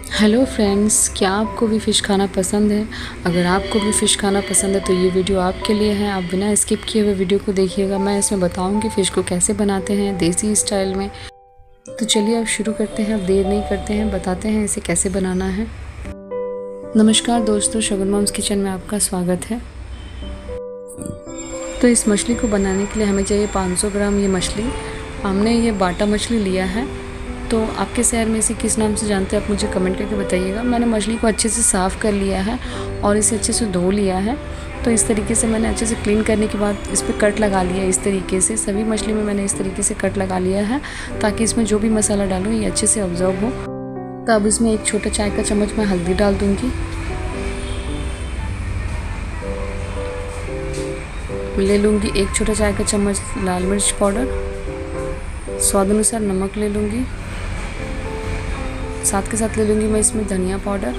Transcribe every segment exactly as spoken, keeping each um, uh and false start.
Hello friends, क्या आपको भी फ़िश खाना पसंद है? अगर आपको भी फ़िश खाना पसंद है तो ये वीडियो आपके लिए है। आप बिना स्किप किए हुए वीडियो को देखिएगा। मैं इसमें बताऊंगी फ़िश को कैसे बनाते हैं देसी स्टाइल में। तो चलिए अब शुरू करते हैं। अब देर नहीं करते हैं, बताते हैं इसे कैसे बनाना है। नमस्कार दोस्तों, शगुन मॉम्स किचन में आपका स्वागत है। तो इस मछली को बनाने के लिए हमें चाहिए पाँच सौ ग्राम ये मछली। हमने ये बाटा मछली लिया है। तो आपके शहर में इसे किस नाम से जानते हैं आप मुझे कमेंट करके बताइएगा। मैंने मछली को अच्छे से साफ़ कर लिया है और इसे अच्छे से धो लिया है। तो इस तरीके से मैंने अच्छे से क्लीन करने के बाद इस पर कट लगा लिया। इस तरीके से सभी मछली में मैंने इस तरीके से कट लगा लिया है ताकि इसमें जो भी मसाला डालूँ ये अच्छे से ऑब्जर्व हो। तो अब इसमें एक छोटा चाय का चम्मच मैं हल्दी डाल दूँगी। ले लूँगी एक छोटा चाय का चम्मच लाल मिर्च पाउडर। स्वाद अनुसार नमक ले लूँगी। साथ के साथ ले लूँगी मैं इसमें धनिया पाउडर।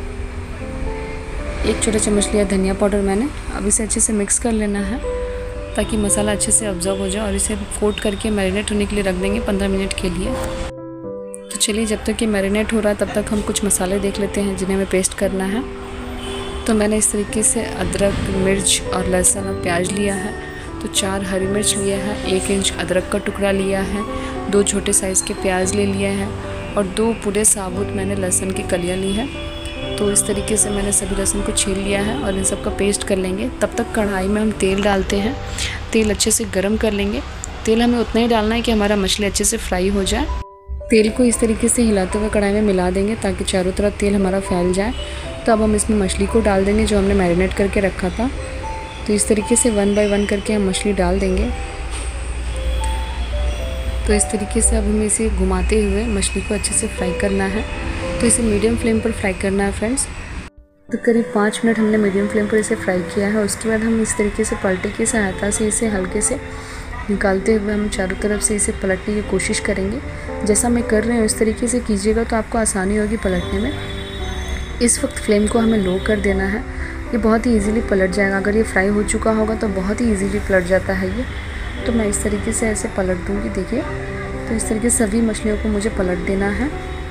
एक छोटा चम्मच लिया धनिया पाउडर मैंने। अब इसे अच्छे से मिक्स कर लेना है ताकि मसाला अच्छे से ऑब्जर्व हो जाए और इसे कोट करके मैरिनेट होने के लिए रख देंगे पंद्रह मिनट के लिए। तो चलिए जब तक ये मैरिनेट हो रहा है तब तक हम कुछ मसाले देख लेते हैं जिन्हें हमें पेस्ट करना है। तो मैंने इस तरीके से अदरक, मिर्च और लहसुन और प्याज लिया है। तो चार हरी मिर्च लिया है, एक इंच अदरक का टुकड़ा लिया है, दो छोटे साइज़ के प्याज ले लिया है और दो पूरे साबुत मैंने लहसुन की कलियां ली है। तो इस तरीके से मैंने सभी लहसुन को छील लिया है और इन सब का पेस्ट कर लेंगे। तब तक कढ़ाई में हम तेल डालते हैं। तेल अच्छे से गर्म कर लेंगे। तेल हमें उतना ही डालना है कि हमारा मछली अच्छे से फ्राई हो जाए। तेल को इस तरीके से हिलाते हुए कढ़ाई में मिला देंगे ताकि चारों तरफ तेल हमारा फैल जाए। तो अब हम इसमें मछली को डाल देंगे जो हमने मैरिनेट करके रखा था। तो इस तरीके से वन बाय वन करके हम मछली डाल देंगे। तो इस तरीके से अब हमें इसे घुमाते हुए मछली को अच्छे से फ्राई करना है। तो इसे मीडियम फ्लेम पर फ्राई करना है फ्रेंड्स। तो करीब पाँच मिनट हमने मीडियम फ्लेम पर इसे फ्राई किया है। उसके बाद हम इस तरीके से पलटे की सहायता से इसे हल्के से निकालते हुए हम चारों तरफ से इसे पलटने की कोशिश करेंगे। जैसा मैं कर रही हूँ इस तरीके से कीजिएगा तो आपको आसानी होगी पलटने में। इस वक्त फ्लेम को हमें लो कर देना है। ये बहुत ही ईजीली पलट जाएगा। अगर ये फ्राई हो चुका होगा तो बहुत ही ईजीली पलट जाता है ये। तो मैं इस तरीके से ऐसे पलट दूँगी। देखिए, तो इस तरीके से सभी मछलियों को मुझे पलट देना है।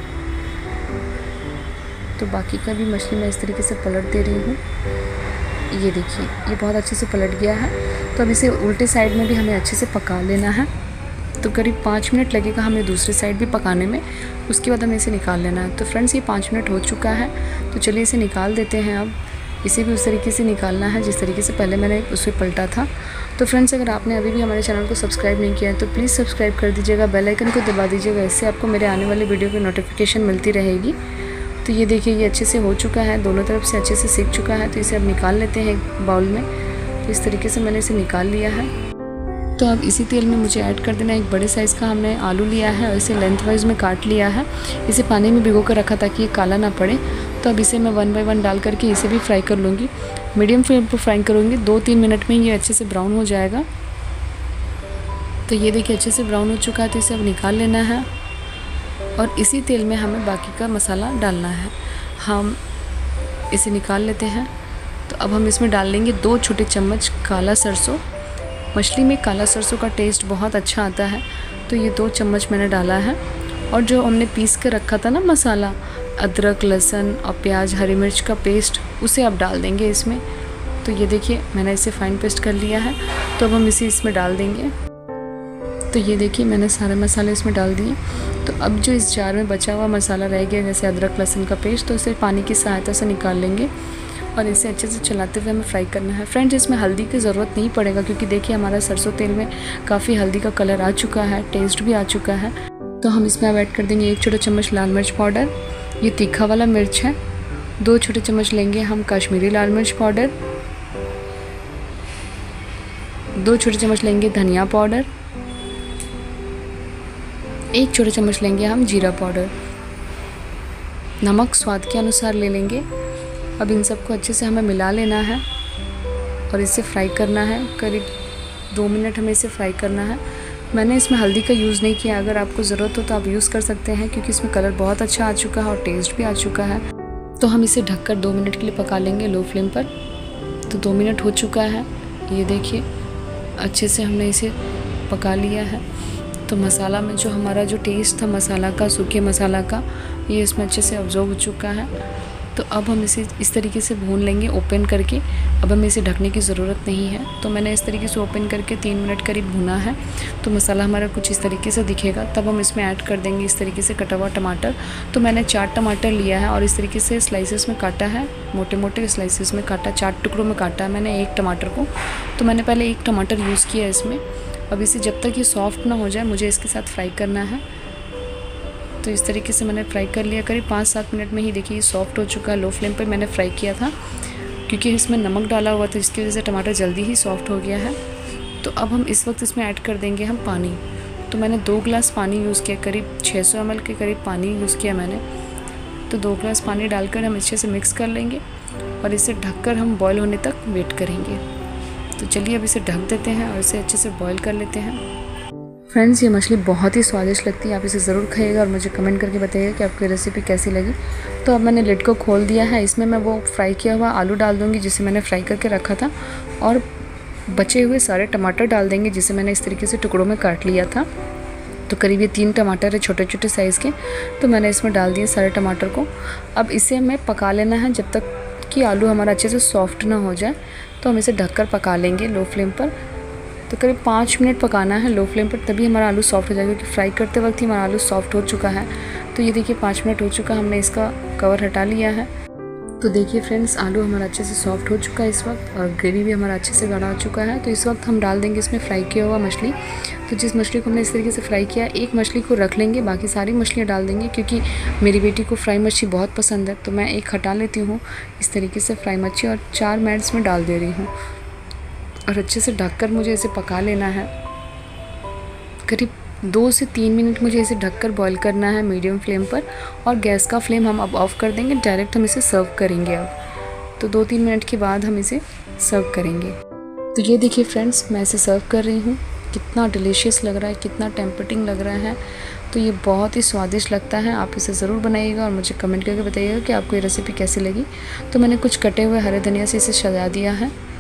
तो बाकी का भी मछली मैं इस तरीके से पलट दे रही हूँ। ये देखिए, ये बहुत अच्छे से पलट गया है। तो अब इसे उल्टे साइड में भी हमें अच्छे से पका लेना है। तो करीब पाँच मिनट लगेगा हमें दूसरी साइड भी पकाने में। उसके बाद हमें इसे निकाल लेना है। तो फ्रेंड्स ये पाँच मिनट हो चुका है। तो चलिए इसे निकाल देते हैं। अब इसे भी उस तरीके से निकालना है जिस तरीके से पहले मैंने उसे पलटा था। तो फ्रेंड्स अगर आपने अभी भी हमारे चैनल को सब्सक्राइब नहीं किया है तो प्लीज़ सब्सक्राइब कर दीजिएगा, बेल आइकन को दबा दीजिएगा। इससे आपको मेरे आने वाले वीडियो की नोटिफिकेशन मिलती रहेगी। तो ये देखिए, ये अच्छे से हो चुका है, दोनों तरफ से अच्छे से सीख चुका है। तो इसे अब निकाल लेते हैं एक बाउल में। तो इस तरीके से मैंने इसे निकाल लिया है। तो अब इसी तेल में मुझे ऐड कर देना है एक बड़े साइज़ का हमने आलू लिया है और इसे लेंथ वाइज में काट लिया है। इसे पानी में भिगो कर रखा ताकि ये काला ना पड़े। तो अब इसे मैं वन बाय वन डाल करके इसे भी फ्राई कर लूँगी। मीडियम फ्लेम पर फ्राई करूँगी। दो तीन मिनट में ये अच्छे से ब्राउन हो जाएगा। तो ये देखिए अच्छे से ब्राउन हो चुका है। तो इसे अब निकाल लेना है और इसी तेल में हमें बाकी का मसाला डालना है। हम इसे निकाल लेते हैं। तो अब हम इसमें डाल लेंगे दो छोटे चम्मच काला सरसों। मछली में काला सरसों का टेस्ट बहुत अच्छा आता है। तो ये दो चम्मच मैंने डाला है। और जो हमने पीस कर रखा था ना मसाला, अदरक, लहसुन और प्याज, हरी मिर्च का पेस्ट, उसे अब डाल देंगे इसमें। तो ये देखिए मैंने इसे फाइन पेस्ट कर लिया है। तो अब हम इसे इसमें डाल देंगे। तो ये देखिए मैंने सारे मसाले इसमें डाल दिए। तो अब जो इस जार में बचा हुआ मसाला रह गया जैसे अदरक, लहसुन का पेस्ट, तो इसे पानी की सहायता से निकाल लेंगे और इसे अच्छे से चलाते हुए हमें फ्राई करना है। फ्रेंड्स इसमें हल्दी की ज़रूरत नहीं पड़ेगा क्योंकि देखिए हमारा सरसों तेल में काफ़ी हल्दी का कलर आ चुका है, टेस्ट भी आ चुका है। तो हम इसमें अब ऐड कर देंगे एक छोटा चम्मच लाल मिर्च पाउडर। ये तीखा वाला मिर्च है। दो छोटे चम्मच लेंगे हम कश्मीरी लाल मिर्च पाउडर। दो छोटे चम्मच लेंगे धनिया पाउडर। एक छोटे चम्मच लेंगे हम जीरा पाउडर। नमक स्वाद के अनुसार ले लेंगे। अब इन सबको अच्छे से हमें मिला लेना है और इसे फ्राई करना है। करीब दो मिनट हमें इसे फ्राई करना है। मैंने इसमें हल्दी का यूज़ नहीं किया। अगर आपको ज़रूरत हो तो आप यूज़ कर सकते हैं क्योंकि इसमें कलर बहुत अच्छा आ चुका है और टेस्ट भी आ चुका है। तो हम इसे ढककर दो मिनट के लिए पका लेंगे लो फ्लेम पर। तो दो मिनट हो चुका है। ये देखिए अच्छे से हमने इसे पका लिया है। तो मसाला में जो हमारा जो टेस्ट था मसाला का, सूखे मसाला का, ये इसमें अच्छे से ऑब्जॉर्व हो चुका है। तो अब हम इसे इस तरीके से भून लेंगे ओपन करके। अब हमें इसे ढकने की ज़रूरत नहीं है। तो मैंने इस तरीके से ओपन करके तीन मिनट करीब भुना है। तो मसाला हमारा कुछ इस तरीके से दिखेगा। तब हम इसमें ऐड कर देंगे इस तरीके से कटा हुआ टमाटर। तो मैंने चार टमाटर लिया है और इस तरीके से स्लाइसेस में काटा है, मोटे मोटे स्लाइसेस में काटा, चार टुकड़ों में काटा है मैंने एक टमाटर को। तो मैंने पहले एक टमाटर यूज़ किया इसमें। अब इसे जब तक ये सॉफ्ट ना हो जाए मुझे इसके साथ फ्राई करना है। तो इस तरीके से मैंने फ्राई कर लिया। करीब पाँच सात मिनट में ही देखिए ये सॉफ्ट हो चुका है। लो फ्लेम पर मैंने फ्राई किया था क्योंकि इसमें नमक डाला हुआ था, इसकी वजह से टमाटर जल्दी ही सॉफ्ट हो गया है। तो अब हम इस वक्त इसमें ऐड कर देंगे हम पानी। तो मैंने दो ग्लास पानी यूज़ किया, करीब छः सौ एम एल के करीब पानी यूज़ किया मैंने। तो दो ग्लास पानी डालकर हम अच्छे से मिक्स कर लेंगे और इसे ढककर हम बॉयल होने तक वेट करेंगे। तो चलिए अब इसे ढक देते हैं और इसे अच्छे से बॉयल कर लेते हैं। फ्रेंड्स, ये मछली बहुत ही स्वादिष्ट लगती है, आप इसे ज़रूर खाइएगा और मुझे कमेंट करके बताइएगा कि आपको रेसिपी कैसी लगी। तो अब मैंने लिड को खोल दिया है। इसमें मैं वो फ्राई किया हुआ आलू डाल दूँगी जिसे मैंने फ्राई करके रखा था, और बचे हुए सारे टमाटर डाल देंगे जिसे मैंने इस तरीके से टुकड़ों में काट लिया था। तो करीब ये तीन टमाटर है छोटे छोटे साइज़ के। तो मैंने इसमें डाल दिए सारे टमाटर को। अब इसे हमें पका लेना है जब तक कि आलू हमारा अच्छे से सॉफ्ट ना हो जाए। तो हम इसे ढककर पका लेंगे लो फ्लेम पर। तो करीब पाँच मिनट पकाना है लो फ्लेम पर, तभी हमारा आलू सॉफ्ट हो जाएगा, क्योंकि फ्राई करते वक्त ही हमारा आलू सॉफ्ट हो चुका है। तो ये देखिए पाँच मिनट हो चुका, हमने इसका कवर हटा लिया है। तो देखिए फ्रेंड्स, आलू हमारा अच्छे से सॉफ्ट हो चुका है इस वक्त, और ग्रेवी भी हमारा अच्छे से गाढ़ा हो चुका है। तो इस वक्त हम डाल देंगे इसमें फ्राई किया हुआ मछली। तो जिस मछली को हमने इस तरीके से फ्राई किया, एक मछली को रख लेंगे, बाकी सारी मछलियाँ डाल देंगे, क्योंकि मेरी बेटी को फ्राई मछली बहुत पसंद है। तो मैं एक हटा लेती हूँ इस तरीके से फ्राई मछली, और चार मिनट्स में डाल दे रही हूँ, और अच्छे से ढककर मुझे इसे पका लेना है। करीब दो से तीन मिनट मुझे इसे ढककर बॉईल करना है मीडियम फ्लेम पर, और गैस का फ्लेम हम अब ऑफ़ कर देंगे। डायरेक्ट हम इसे सर्व करेंगे अब। तो दो तीन मिनट के बाद हम इसे सर्व करेंगे। तो ये देखिए फ्रेंड्स, मैं इसे सर्व कर रही हूँ। कितना डिलीशियस लग रहा है, कितना टेम्पटिंग लग रहा है। तो ये बहुत ही स्वादिष्ट लगता है। आप इसे ज़रूर बनाइएगा और मुझे कमेंट करके बताइएगा कि आपको ये रेसिपी कैसी लगी। तो मैंने कुछ कटे हुए हरे धनिया से इसे सजा दिया है।